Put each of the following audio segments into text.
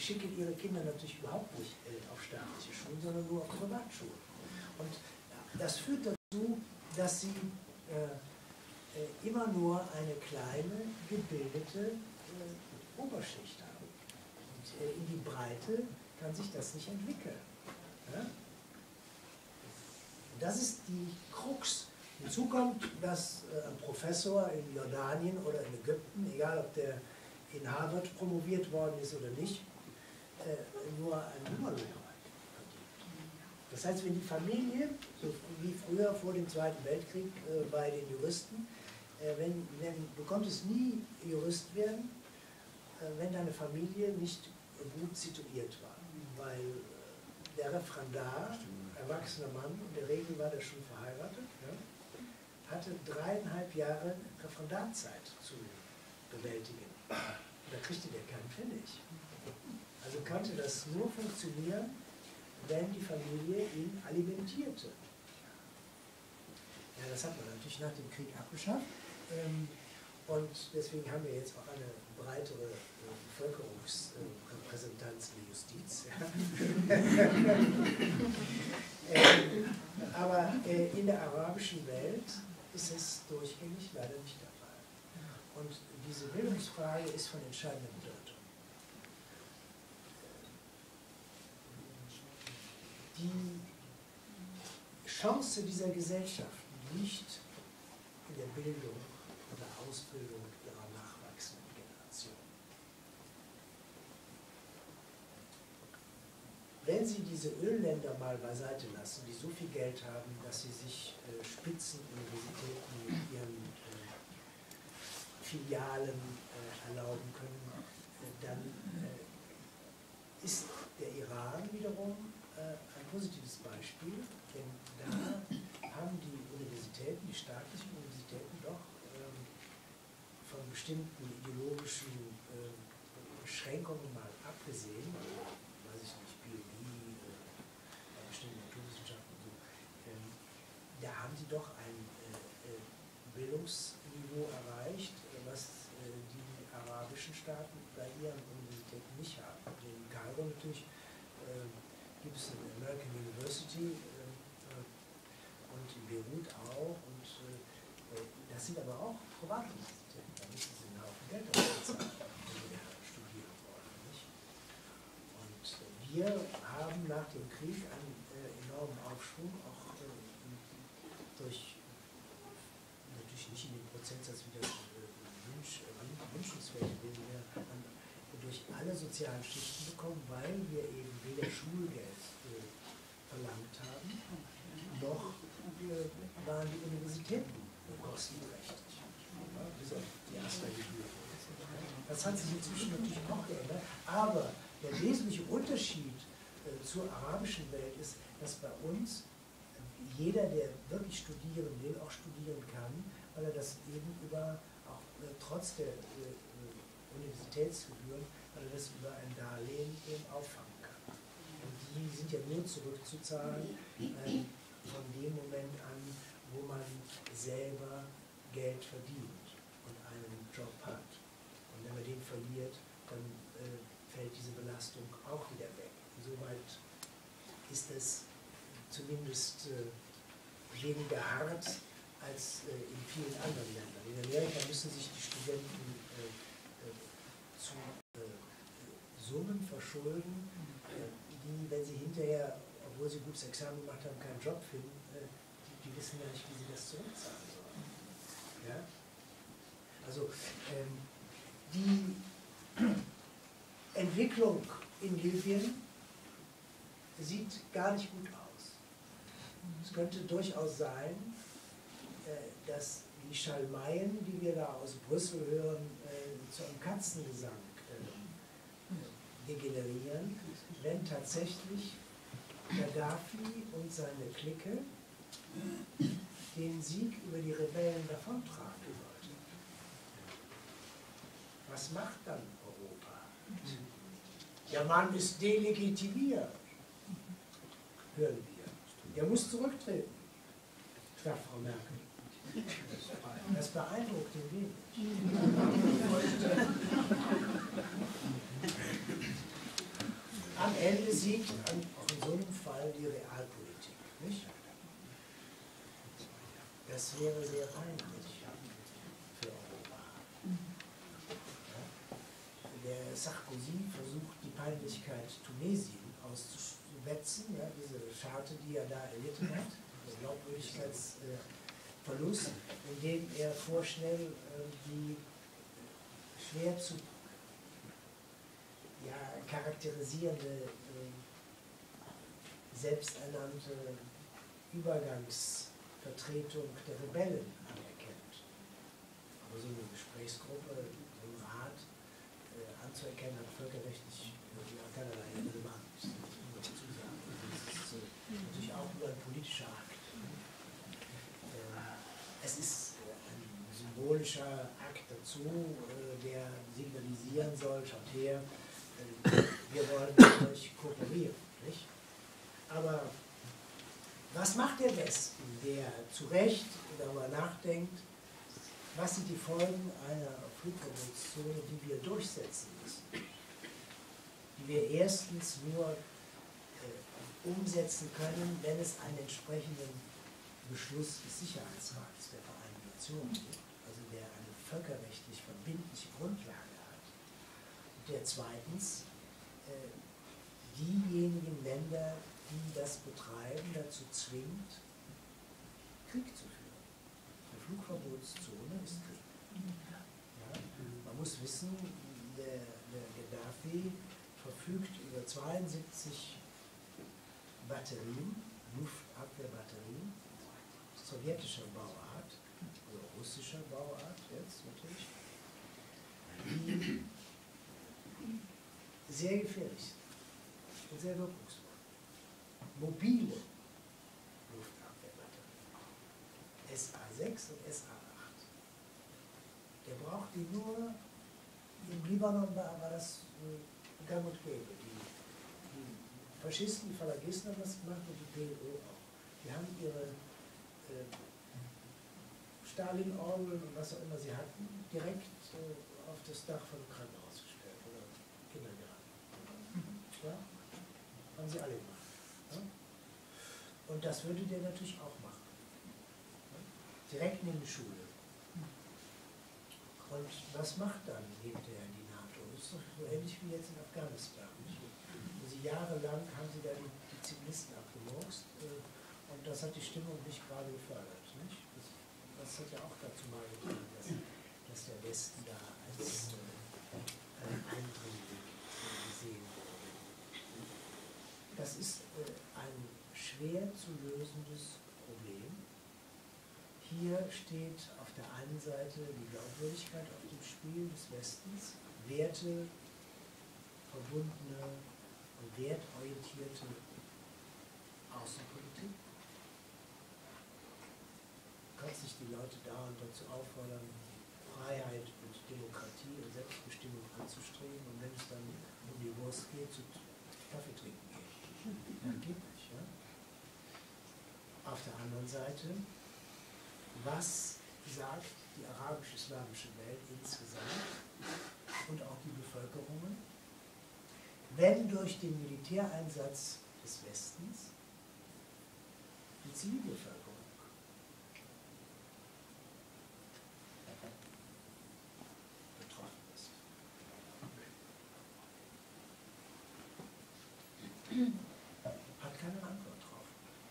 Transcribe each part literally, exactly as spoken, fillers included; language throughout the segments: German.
schicken ihre Kinder natürlich überhaupt nicht äh, auf staatliche Schulen, sondern nur auf Privatschulen. Und das führt dazu, dass sie äh, äh, immer nur eine kleine, gebildete äh, Oberschicht haben. Und äh, in die Breite kann sich das nicht entwickeln. Ja? Das ist die Krux. Hinzu kommt, dass äh, ein Professor in Jordanien oder in Ägypten, egal ob der in Harvard promoviert worden ist oder nicht, äh, nur ein Hungerlohn verdient. Das heißt, wenn die Familie, so wie früher vor dem Zweiten Weltkrieg äh, bei den Juristen, äh, wenn, wenn, du konntest nie Jurist werden, äh, wenn deine Familie nicht gut situiert war, weil äh, der Referendar, erwachsener Mann, in der Regel war der schon verheiratet, ja, hatte dreieinhalb Jahre Referendarzeit zu bewältigen. Da kriegte der keinen Pfennig. Also konnte das nur funktionieren, wenn die Familie ihn alimentierte. Ja, das hat man natürlich nach dem Krieg abgeschafft. Und deswegen haben wir jetzt auch eine breitere Bevölkerungsrepräsentanz in der Justiz. Aber in der arabischen Welt ist es durchgängig leider nicht der Fall. Und diese Bildungsfrage ist von entscheidender Bedeutung. Die Chance dieser Gesellschaft liegt in der Bildung oder Ausbildung ihrer nachwachsenden Generation. Wenn Sie diese Ölländer mal beiseite lassen, die so viel Geld haben, dass sie sich äh, Spitzenuniversitäten mit ihren äh, Filialen äh, erlauben können, äh, dann äh, ist der Iran wiederum äh, ein positives Beispiel, denn da haben die Universitäten, die staatlichen Universitäten doch ähm, von bestimmten ideologischen äh, Beschränkungen mal abgesehen, also, weiß ich nicht, Biologie, äh, bestimmte Naturwissenschaften und so, ähm, da haben sie doch ein äh, Bildungsniveau erreicht, was äh, die arabischen Staaten bei ihren Universitäten nicht haben. In Kairo natürlich äh, gibt es eine American University äh, und in Beirut auch. Und äh, das sind aber auch private Universitäten. Da müssen sie einen Haufen Geld bezahlen, wenn sie da studieren wollen. Nicht? Und äh, wir haben nach dem Krieg einen äh, enormen Aufschwung, auch äh, durch natürlich nicht in dem Prozentsatz wie das äh, wünsch, äh, wünschenswert wäre, wir haben durch alle sozialen Schichten bekommen, weil wir eben weder Schulgeld äh, verlangt haben, noch äh, waren die Universitäten kostenpflichtig, ja, bis auf die erste Gebühr. Das hat sich inzwischen natürlich auch geändert, aber der wesentliche Unterschied äh, zur arabischen Welt ist, dass bei uns jeder, der wirklich studieren will, auch studieren kann, weil er das eben über, auch äh, trotz der äh, Universitätsgebühren, weil er das über ein Darlehen eben auffangen kann. Und die sind ja nur zurückzuzahlen äh, von dem Moment an, wo man selber Geld verdient und einen Job hat. Und wenn man den verliert, dann äh, fällt diese Belastung auch wieder weg. Insoweit ist es zumindest äh, weniger hart als äh, in vielen anderen Ländern. In Amerika müssen sich die Studenten äh, äh, zu äh, Summen verschulden, äh, die, wenn sie hinterher, obwohl sie gutes Examen gemacht haben, keinen Job finden, äh, die, die wissen gar nicht, wie sie das zurückzahlen sollen. Ja? Also ähm, die Entwicklung in Libyen sieht gar nicht gut aus. Es könnte durchaus sein, äh, dass die Schalmeien, die wir da aus Brüssel hören, äh, zu einem Katzengesang äh, degenerieren, wenn tatsächlich Gaddafi und seine Clique den Sieg über die Rebellen davontragen wollte. Was macht dann Europa? Der Mann ist delegitimiert, hören wir. Er muss zurücktreten, sagt Frau Merkel. Das beeindruckt ihn wenig. Ende siegt an, auch in so einem Fall die Realpolitik. Nicht? Das wäre sehr peinlich für Europa. Ja? Der Sarkozy versucht, die Peinlichkeit Tunesien auszuwetzen, ja, diese Scharte, die er da erlitten hat, der Glaubwürdigkeitsverlust, indem er vorschnell äh, die schwer zu ja, charakterisierende, äh, selbsternannte Übergangsvertretung der Rebellen anerkennt. Aber so eine Gesprächsgruppe, so ein Rat äh, anzuerkennen, hat völkerrechtlich ja, keinerlei Relevanz. Das muss man dazu sagen. Das ist äh, natürlich auch nur ein politischer Akt. Äh, es ist äh, ein symbolischer Akt dazu, äh, der signalisieren soll, schaut her, wir wollen mit euch kooperieren. Nicht? Aber was macht der Westen, der zu Recht darüber nachdenkt, was sind die Folgen einer Flugverbotszone, die wir durchsetzen müssen? Die wir erstens nur äh, umsetzen können, wenn es einen entsprechenden Beschluss des Sicherheitsrats der Vereinten Nationen gibt, also der eine völkerrechtlich verbindliche Grundlage. Der zweitens, äh, diejenigen Länder, die das betreiben, dazu zwingt, Krieg zu führen. Eine Flugverbotszone ist Krieg. Ja? Man muss wissen, der, der Gaddafi verfügt über zweiundsiebzig Batterien, Luftabwehrbatterien, sowjetischer Bauart, oder russischer Bauart jetzt natürlich, die sehr gefährlich sind und sehr wirkungsvoll. Mobile Luftabwehrbatterien, S A sechs und S A acht. Der braucht die nur, im Libanon war, war das äh, gang und gäbe. Die, die Faschisten, die Falangisten haben das gemacht und die P L O auch. Die haben ihre äh, Stalin-Orgeln und was auch immer sie hatten, direkt äh, auf das Dach von dem Krankenhaus gestellt oder Kindergarten. Ja? Haben sie alle gemacht. Ja? Und das würde der natürlich auch machen. Ja? Direkt neben die Schule. Und was macht dann hinterher die NATO? Das ist doch so ähnlich wie jetzt in Afghanistan. Und sie jahrelang haben sie da die, die Zivilisten abgemurkst äh, und das hat die Stimmung nicht gerade gefördert. Nicht? Das, das hat ja auch dazu beigetragen, dass, dass der Westen da als äh, eindringlich gesehen wurde. Das ist äh, ein schwer zu lösendes Problem. Hier steht auf der einen Seite die Glaubwürdigkeit auf dem Spiel des Westens, Werte verbundene und wertorientierte Außenpolitik. Du kannst nicht die Leute dauernd dazu auffordern, Freiheit und Demokratie und Selbstbestimmung anzustreben und wenn es dann um die Wurst geht, zu Kaffee trinken geht. Ja, geht nicht. Ja? Auf der anderen Seite, was sagt die arabisch-islamische Welt insgesamt und auch die Bevölkerungen, wenn durch den Militäreinsatz des Westens die Zivilbevölkerung betroffen ist? Hat keine Antwort drauf.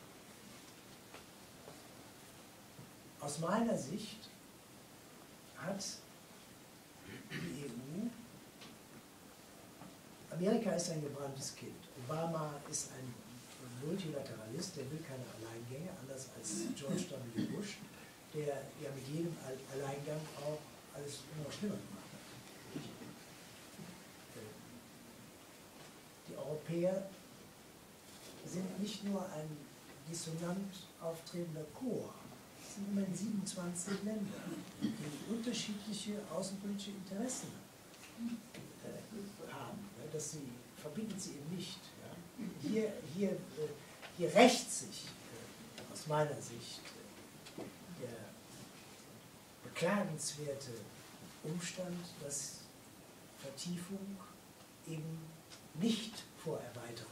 Aus meiner Sicht hat die E U, Amerika ist ein gebranntes Kind. Obama ist ein Multilateralist, der will keine Alleingänge, anders als George W. Bush, der ja mit jedem Alleingang auch alles immer schlimmer gemacht hat. Die Europäer sind nicht nur ein dissonant auftretender Chor, es sind immerhin siebenundzwanzig Länder, die unterschiedliche außenpolitische Interessen äh, haben. Ne? Das sie, verbindet sie eben nicht. Ja? Hier, hier, äh, hier rächt sich äh, aus meiner Sicht äh, der beklagenswerte Umstand, dass Vertiefung eben nicht vor Erweiterung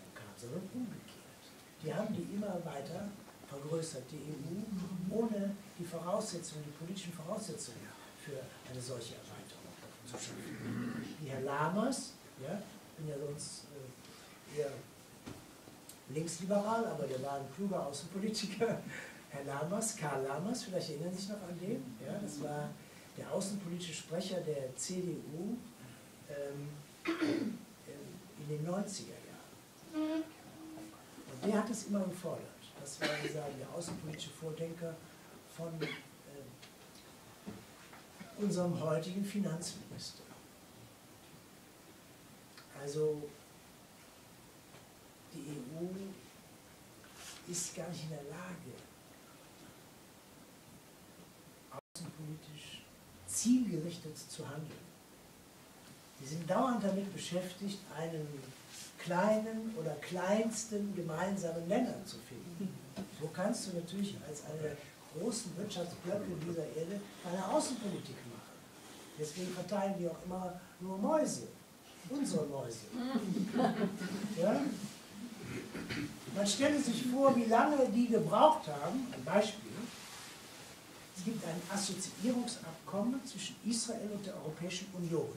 sondern umgekehrt. Die haben die immer weiter vergrößert, die E U, ohne die Voraussetzungen, die politischen Voraussetzungen für eine solche Erweiterung zu schaffen. Wie Herr Lammers, ja, ich bin ja sonst äh, eher linksliberal, aber der war ein kluger Außenpolitiker, Herr Lammers, Karl Lammers, vielleicht erinnern Sie sich noch an den, ja, das war der außenpolitische Sprecher der C D U ähm, in den neunziger Jahren. Und der hat es immer gefordert. Das war, wie sagen, der außenpolitische Vordenker von äh, unserem heutigen Finanzminister. Also die E U ist gar nicht in der Lage, außenpolitisch zielgerichtet zu handeln. Die sind dauernd damit beschäftigt, einen kleinen oder kleinsten gemeinsamen Nenner zu finden. So kannst du natürlich als eine der großen Wirtschaftsblöcke dieser Erde eine Außenpolitik machen. Deswegen verteilen die auch immer nur Mäuse, unsere Mäuse. Ja? Man stelle sich vor, wie lange die gebraucht haben. Ein Beispiel: Es gibt ein Assoziierungsabkommen zwischen Israel und der Europäischen Union.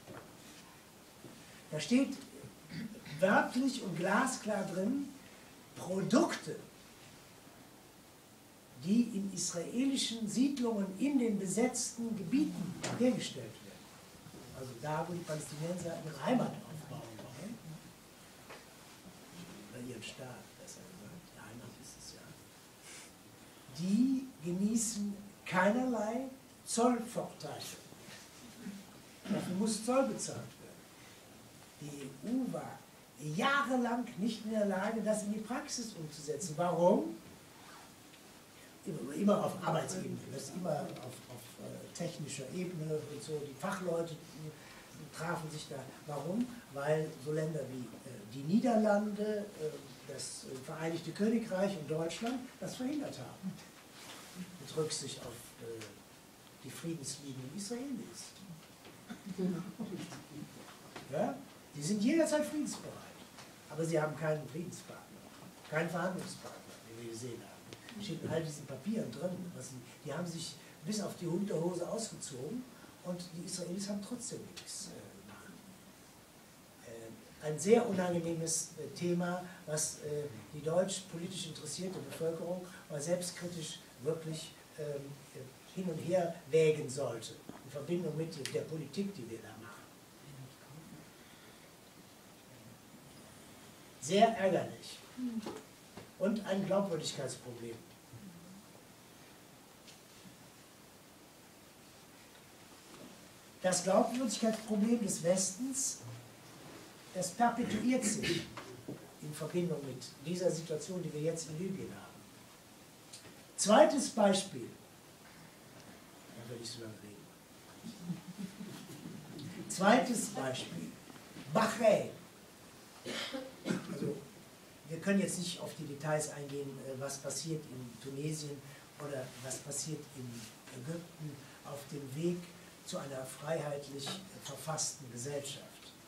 Da steht wörtlich und glasklar drin, Produkte, die in israelischen Siedlungen in den besetzten Gebieten hergestellt werden. Also da, wo die Palästinenser ihre Heimat aufbauen wollen. Oder ihren Staat, besser gesagt. Die Heimat ist es ja. Die genießen keinerlei Zollvorteile. Dafür muss Zoll bezahlt werden. Die E U war jahrelang nicht in der Lage, das in die Praxis umzusetzen. Warum? Immer auf Arbeitsebene, das immer auf, auf äh, technischer Ebene und so. Die Fachleute die trafen sich da. Warum? Weil so Länder wie äh, die Niederlande, äh, das äh, Vereinigte Königreich und Deutschland das verhindert haben. Mit Rücksicht auf äh, die friedensliebenden Israelis. Ja? Die sind jederzeit friedensbereit. Aber sie haben keinen Friedenspartner, keinen Verhandlungspartner, wie wir gesehen haben. Steht in all diesen Papieren drin. Was sie, die haben sich bis auf die Unterhose ausgezogen und die Israelis haben trotzdem nichts äh, gemacht. Äh, ein sehr unangenehmes äh, Thema, was äh, die deutsch politisch interessierte Bevölkerung mal selbstkritisch wirklich äh, hin und her wägen sollte, in Verbindung mit der Politik, die wir da machen. Sehr ärgerlich und ein Glaubwürdigkeitsproblem. Das Glaubwürdigkeitsproblem des Westens, das perpetuiert sich in Verbindung mit dieser Situation, die wir jetzt in Libyen haben. Zweites Beispiel. Da will ich so lange reden. Zweites Beispiel. Bahrain. Also, wir können jetzt nicht auf die Details eingehen, was passiert in Tunesien oder was passiert in Ägypten auf dem Weg zu einer freiheitlich verfassten Gesellschaft.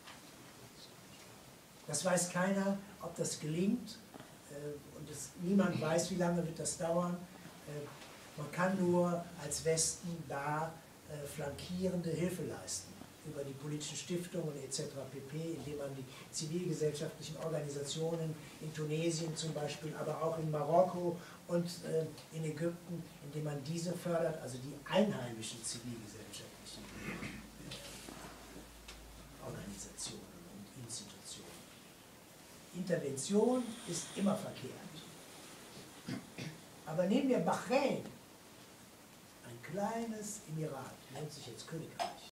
Das weiß keiner, ob das gelingt, und es, niemand weiß, wie lange wird das dauern. Man kann nur als Westen da flankierende Hilfe leisten, über die politischen Stiftungen et cetera pp., indem man die zivilgesellschaftlichen Organisationen in Tunesien zum Beispiel, aber auch in Marokko und äh, in Ägypten, indem man diese fördert, also die einheimischen zivilgesellschaftlichen Organisationen und Institutionen. Intervention ist immer verkehrt. Aber nehmen wir Bahrain, ein kleines Emirat, nennt sich jetzt Königreich.